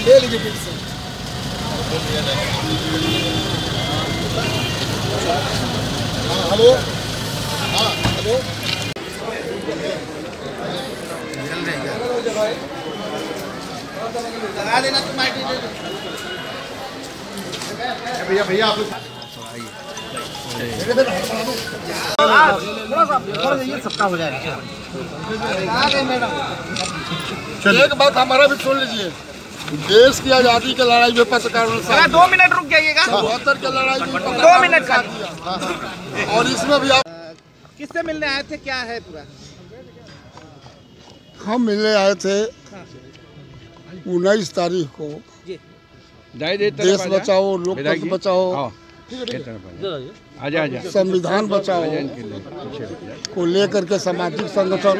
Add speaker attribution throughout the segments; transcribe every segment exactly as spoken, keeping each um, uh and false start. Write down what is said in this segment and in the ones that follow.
Speaker 1: ले लीजिए फिर से। हाँ हेलो, हाँ हेलो, लगा देना तुम आई डी। भैया भैया आप सबका हो जाएगा। एक बात हमारा भी सुन लीजिए, देश की आज़ादी की लड़ाई में पत्रकारों ने
Speaker 2: दो मिनट रुक जाइएगा।
Speaker 1: बहत्तर की लड़ाई में
Speaker 2: दो मिनट का
Speaker 1: दिया और इसमें भी आप
Speaker 2: किससे मिलने आए थे, क्या है पूरा?
Speaker 1: हम मिलने आए थे उन्नीस तारीख को। देश बचाओ, लोकतंत्र बचाओ,
Speaker 3: आजा आजा
Speaker 1: संविधान बचाओ को लेकर के सामाजिक संगठन,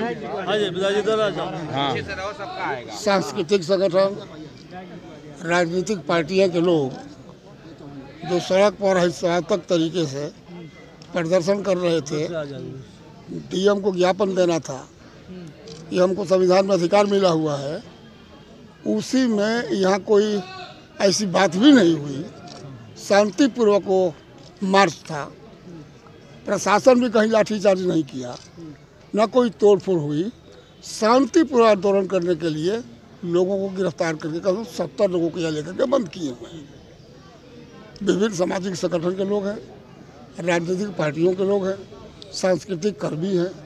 Speaker 1: सांस्कृतिक संगठन, राजनीतिक पार्टियां के लोग जो सड़क पर हिंसात्मक तरीके से प्रदर्शन कर रहे थे, डीएम को ज्ञापन देना था कि हमको संविधान में अधिकार मिला हुआ है, उसी में यहाँ कोई ऐसी बात भी नहीं हुई। शांतिपूर्वक वो मार्च था, प्रशासन भी कहीं लाठीचार्ज नहीं किया, न कोई तोड़फोड़ हुई। शांतिपूर्वक आंदोलन करने के लिए लोगों को गिरफ्तार करके कम सत्तर लोगों को यहाँ लेकर के बंद किए हुए हैं। विभिन्न सामाजिक संगठन के लोग हैं, राजनीतिक पार्टियों के लोग हैं, सांस्कृतिक कर्मी हैं,